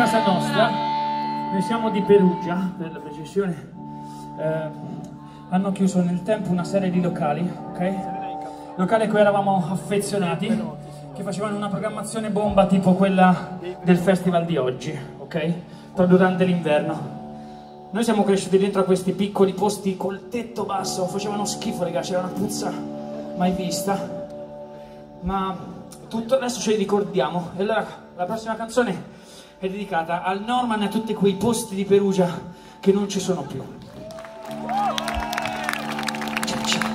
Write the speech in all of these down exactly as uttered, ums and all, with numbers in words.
casa nostra, noi siamo di Perugia, per la precisione, eh, hanno chiuso nel tempo una serie di locali, ok? Locali a cui eravamo affezionati, che facevano una programmazione bomba tipo quella del festival di oggi, ok? Proprio durante l'inverno. Noi siamo cresciuti dentro a questi piccoli posti col tetto basso, facevano schifo, raga, c'era una puzza mai vista, ma tutto adesso ce li ricordiamo. E allora la prossima canzone è dedicata al Norman e a tutti quei posti di Perugia che non ci sono più. Ciao, ciao.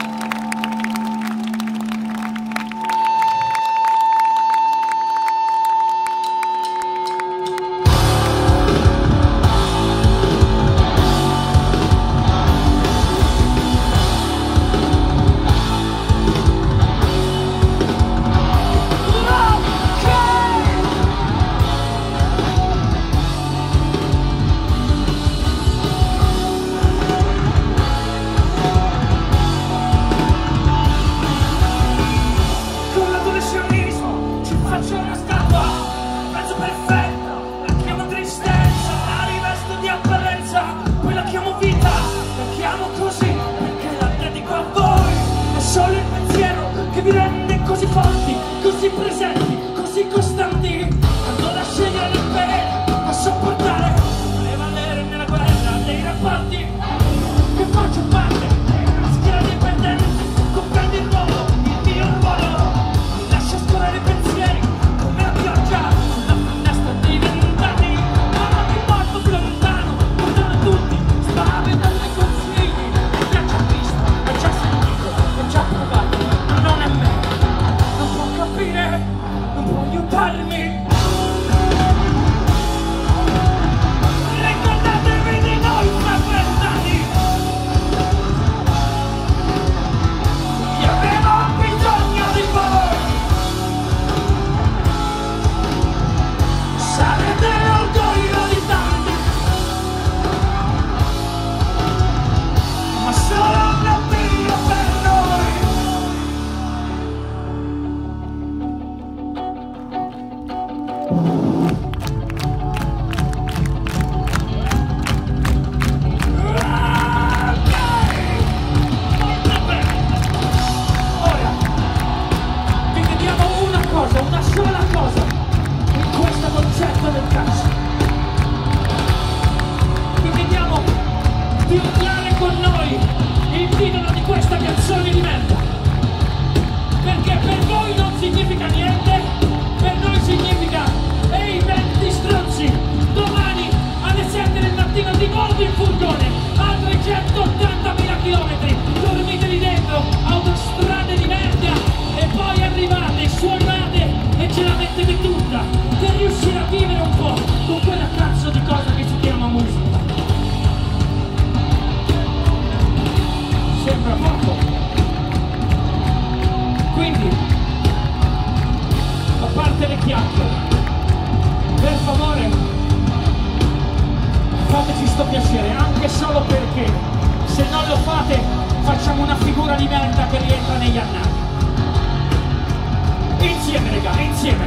Vi rende così forti, così presenti, così costanti. Allora scegliere il bene a sopportare le valere nella guerra dei rapporti. Che faccio parte della schiera dei perdenti, comprendi il ruolo, il mio ruolo. Mi lascia scorrere i pensieri come la pioggia sulla finestra dei vent'anni. Ma mi porto più lontano, lontano tutti, spaventando dai consigli. Mi ha già visto, ha già sentito, ho già provato. Non è me, non può capire, non può aiutarmi. Ricordatevi di noi fra vent'anni, che avevo bisogno di voi. Sarete l'orgoglio di tanti, ma solo un appiglio per noi. Una sola cosa in questo concetto del cazzo. Vi chiediamo di urlare con noi il titolo di questa canzone di merda, perché per voi non significa niente, per noi significa ehi venti stronzi, domani alle sette del mattino di nuovo in furgone a trecentottantamila chilometri, dormite lì dentro, autostrade di merda, e poi arrivate, suonate e ce la mettete tutta per riuscire a vivere un po' con quella cazzo di cosa che si chiama musica. Sembra poco. Quindi, a parte le chiacchiere, per favore fateci sto piacere, anche solo perché se non lo fate facciamo una figura di merda che rientra negli annali. Insieme, raga, insieme.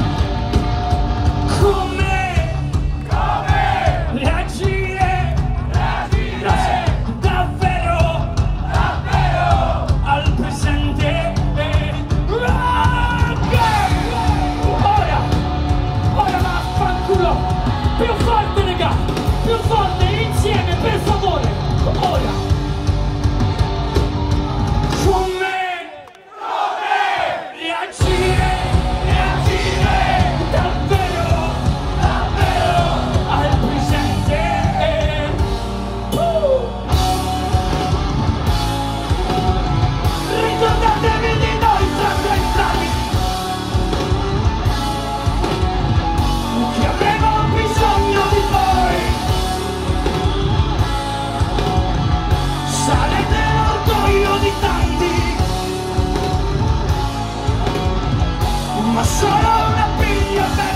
Come? Come? Reagire? Reagire? Grazie. Davvero? Davvero? Al presente? Ok! Ora! Ora vaffanculo! Più forte, raga! Più forte, insieme, per favore! Ora! Come? Come? Reagire? Ma solo una piglia per